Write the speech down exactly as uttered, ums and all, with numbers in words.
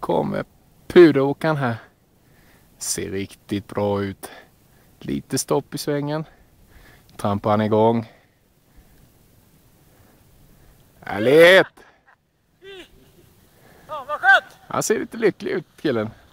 kommer puderåkaren här. Ser riktigt bra ut. Lite stopp i svängen. Trampar han igång. Härligt! Ja, vad skönt! Han ser lite lycklig ut, killen.